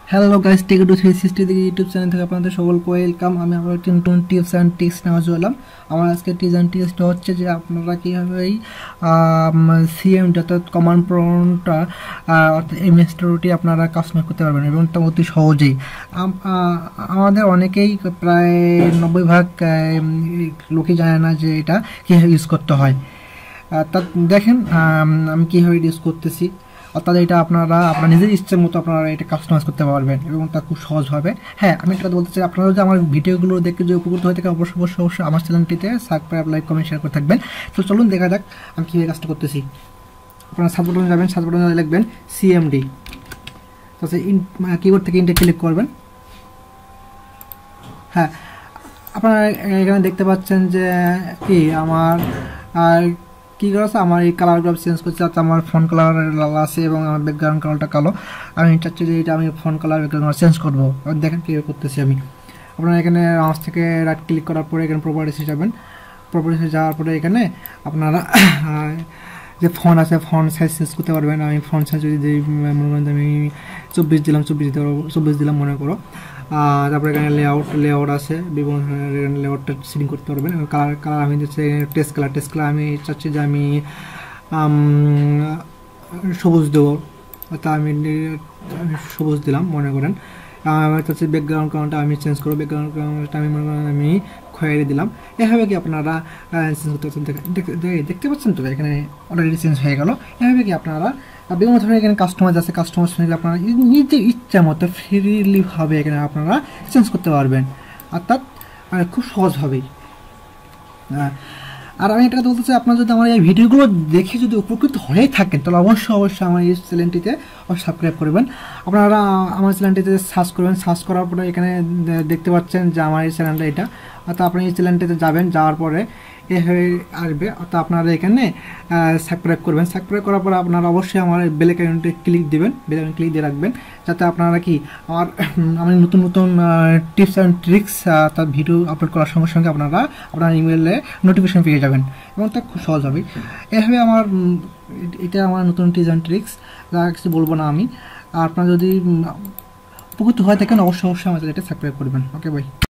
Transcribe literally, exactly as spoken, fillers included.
Hello guys, techedu three sixty থেকে YouTube channel থেকে আপনাদের সকলকে ওয়েলকাম। আমি আবার একটি নতুন টিপস অ্যান্ড ট্রিক্স নেওয়া চললাম। আমার আজকে টিপস অ্যান্ড ট্রিক্সটা হচ্ছে যে আপনারা কীভাবে এই সিএমডি অর্থাৎ কমান্ড প্রম্পটটা অর্থাৎ এমএসটি আপনারা কাস্টমাইজ করতে পারবেন এবং তা অতি সহজেই। আমাদের অনেকেই প্রায় নব্বই ভাগ লোকই জানে না যে এটা কীভাবে ইউজ করতে হয়। তা দেখেন আমি কীভাবে ইউজ করতেছি। অর্থাৎ এটা আপনারা আপনার নিজের ইচ্ছের মতো আপনারা এটা কাস্টমাইজ করতে পারবেন এবং তা খুব সহজ হবে। হ্যাঁ, আমি একটা বলতে চাই, আপনারা যদি আমার ভিডিওগুলো দেখে যে উপকৃত হয়ে থাকে অবশ্যই অবশ্যই অবশ্যই আমার চ্যানেলটিতে সাবস্ক্রাইব, লাইক, কমেন্ট, শেয়ার করে থাকবেন। তো চলুন দেখা যাক আমি কীভাবে কাজটা করতেছি। আপনারা সার্চ বাটনে যাবেন, সার্চ বাটনে লিখবেন সিএমডি, তারপরে কিবোর্ড থেকে ইন্টে ক্লিক করবেন। হ্যাঁ, আপনারা এখানে দেখতে পাচ্ছেন যে কি আমার কী করেছে, আমার এই কালারগুলো চেঞ্জ করছে। যাতে আমার ফোন কালার লাল আছে এবং আমার ব্যাকগ্রাউন্ড কালারটা কালো। আমি চাচ্ছি যে এটা আমি ফোন কালার ব্যাকগ্রাউন্ড চেঞ্জ করবো। দেখেন কীভাবে করতেছি আমি। আপনারা এখানে মাউস থেকে রাইট ক্লিক করার পরে এখানে প্রপার্টিসে যাবেন। প্রপার্টিসে যাওয়ার পরে এখানে আপনারা যে ফোন আছে ফোন সাইজ চেঞ্জ করতে পারবেন। আমি ফোন সাইজ যদি মনে করেন আমি চব্বিশ দিলাম, চব্বিশ দিতে পারবো, চব্বিশ দিলাম মনে করো। তারপরে এখানে লেআউট লেআউট আছে, বিভিন্ন ধরনের এখানে লেআউটটা সেটিং করতে পারবেন। কালার কালার আমি হচ্ছে টেস্ট কালার টেস্ট কালার আমি চাচ্ছি যে আমি সবুজ দেবো, তা আমি সবুজ দিলাম মনে করেন। আমার চাচ্ছি ব্যাকগ্রাউন্ড কালারটা আমি চেঞ্জ করবো, ব্যাকগ্রাউন্ড কালারটা আমি মনে করেন আমি খয়েরি দিলাম। এভাবে কি আপনারা চেঞ্জ করতে পারছেন, দেখতে পাচ্ছেন তো এখানে অলরেডি চেঞ্জ হয়ে গেল। এভাবে কি আপনারা বিভিন্ন ধরনের এখানে কাস্টমাইজ আছে, কাস্টমাইজ আপনারা নিজের ইচ্ছা মতো ফ্রিলিভাবে এখানে আপনারা চেঞ্জ করতে পারবেন, অর্থাৎ খুব সহজভাবেই। আর আমি এটা বলতে চাই, আপনারা যদি আমার এই ভিডিওগুলো দেখে যদি উপকৃত হয়ে থাকেন তাহলে অবশ্যই অবশ্যই আমার এই চ্যানেলটিতে সাবস্ক্রাইব করবেন। আপনারা আমার চ্যানেলটিতে সার্চ করবেন, সার্চ করার পরে এখানে দেখতে পাচ্ছেন যে আমার এই চ্যানেলটা এটা। অর্থাৎ আপনি এই চ্যানেলটিতে যাবেন, যাওয়ার পরে এভাবে আসবে। অর্থাৎ আপনারা এখানে সাবস্ক্রাইব করবেন। সাবস্ক্রাইব করার পরে আপনারা অবশ্যই আমার বেল আইকনটি ক্লিক দেবেন, বেল আইকন ক্লিক দিয়ে রাখবেন, যাতে আপনারা কি আমার আমি নতুন নতুন টিপস অ্যান্ড ট্রিক্স তার ভিডিও আপলোড করার সঙ্গে সঙ্গে আপনারা আপনার ইমেলে নোটিফিকেশন পেয়ে যাবেন এবং তা খুব সহজ হবে। এভাবে আমার এটা আমার নতুন টিপস অ্যান্ড ট্রিক্স, যা কিছু বলবো না আমি। আর আপনারা যদি উপকৃত হয়ে থাকেন অবশ্যই অবশ্যই আমার এটা সাবস্ক্রাইব করবেন। ওকে ভাই।